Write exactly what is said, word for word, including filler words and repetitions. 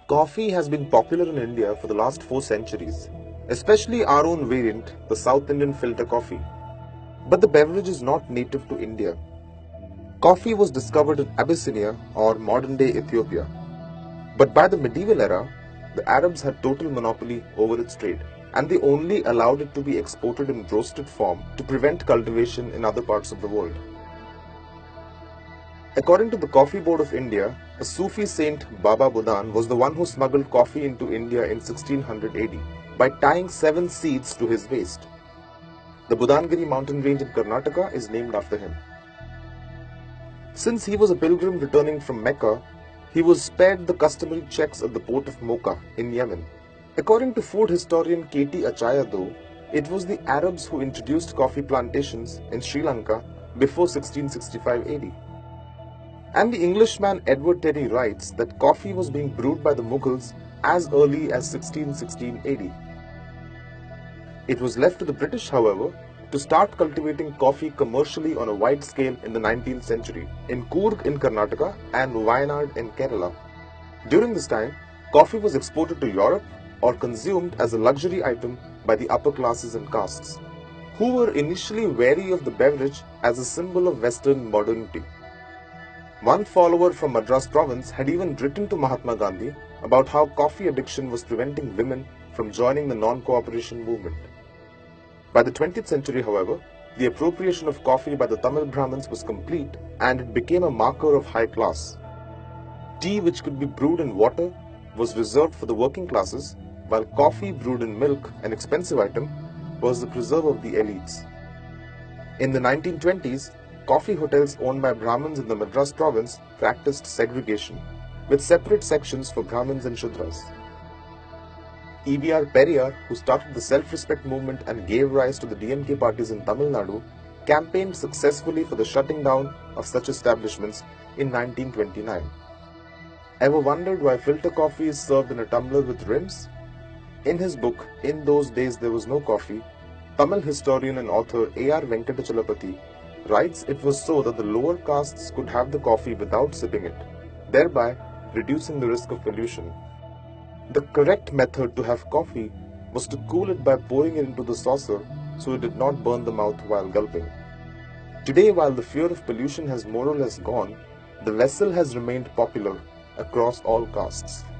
Coffee has been popular in India for the last four centuries, especially our own variant, the South Indian filter coffee. But the beverage is not native to India. Coffee was discovered in Abyssinia or modern-day Ethiopia. But by the medieval era, the Arabs had total monopoly over its trade, and they only allowed it to be exported in roasted form to prevent cultivation in other parts of the world. According to the Coffee Board of India, a Sufi saint Baba Budan was the one who smuggled coffee into India in sixteen hundred A D by tying seven seeds to his waist. The Budangiri mountain range in Karnataka is named after him. Since he was a pilgrim returning from Mecca, he was spared the customary checks at the port of Mocha in Yemen. According to food historian K T Achaya though, it was the Arabs who introduced coffee plantations in Sri Lanka before sixteen sixty-five A D. And the Englishman Edward Terry writes that coffee was being brewed by the Mughals as early as sixteen sixteen A D. It was left to the British, however, to start cultivating coffee commercially on a wide scale in the nineteenth century in Coorg in Karnataka and Wayanad in Kerala. During this time, coffee was exported to Europe or consumed as a luxury item by the upper classes and castes, who were initially wary of the beverage as a symbol of Western modernity. One follower from Madras province had even written to Mahatma Gandhi about how coffee addiction was preventing women from joining the non-cooperation movement. By the twentieth century, however, the appropriation of coffee by the Tamil Brahmins was complete and it became a marker of high class. Tea, which could be brewed in water, was reserved for the working classes, while coffee brewed in milk, an expensive item, was the preserve of the elites. In the nineteen twenties, coffee hotels owned by Brahmins in the Madras province practiced segregation, with separate sections for Brahmins and Shudras. E V R Periyar, who started the self-respect movement and gave rise to the D M K parties in Tamil Nadu, campaigned successfully for the shutting down of such establishments in nineteen twenty-nine. Ever wondered why filter coffee is served in a tumbler with rims? In his book, In Those Days There Was No Coffee, Tamil historian and author A R Venkatachalapathy writes it was so that the lower castes could have the coffee without sipping it, thereby reducing the risk of pollution. The correct method to have coffee was to cool it by pouring it into the saucer so it did not burn the mouth while gulping. Today, while the fear of pollution has more or less gone, the vessel has remained popular across all castes.